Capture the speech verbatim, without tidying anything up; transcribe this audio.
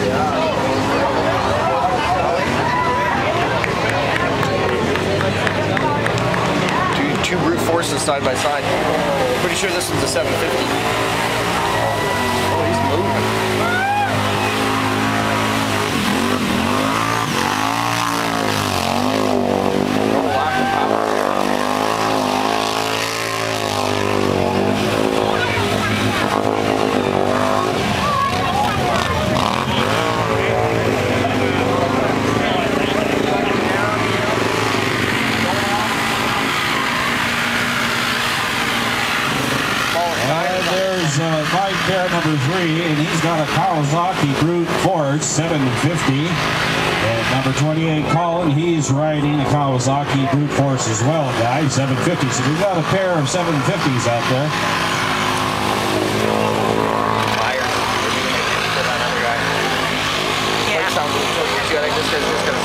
Two, two brute forces side by side. Pretty sure this one's a seven fifty. Oh, he's moving. Pair number three, and he's got a Kawasaki Brute Force seven fifty. And number twenty-eight, Colin, he's riding a Kawasaki Brute Force as well, guys, seven fifty. So we've got a pair of seven fifties out there. Fire. Yeah. Like, sounds, so you got like this, this, this,